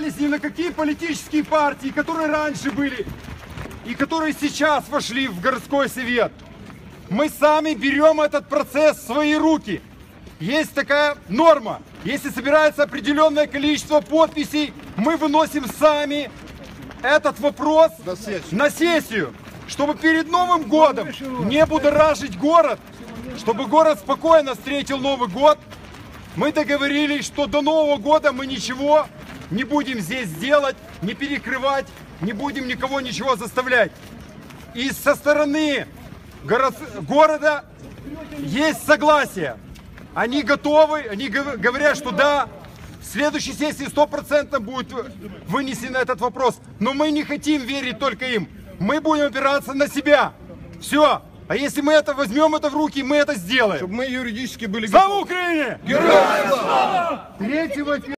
опирались ни на какие политические партии, которые раньше были и которые сейчас вошли в городской совет. Мы сами берем этот процесс в свои руки. Есть такая норма. Если собирается определенное количество подписей, мы выносим сами этот вопрос на сессию, чтобы перед Новым годом не будоражить город, чтобы город спокойно встретил Новый год. Мы договорились, что до Нового года мы ничего не будем здесь делать, не перекрывать, не будем никого ничего заставлять. И со стороны города есть согласие. Они готовы, они говорят, что да, в следующей сессии 100% будет вынесен этот вопрос. Но мы не хотим верить только им. Мы будем опираться на себя. Все. А если мы это возьмем в руки, мы это сделаем. Чтобы мы юридически были готовы. Слава Украине! Героям слава!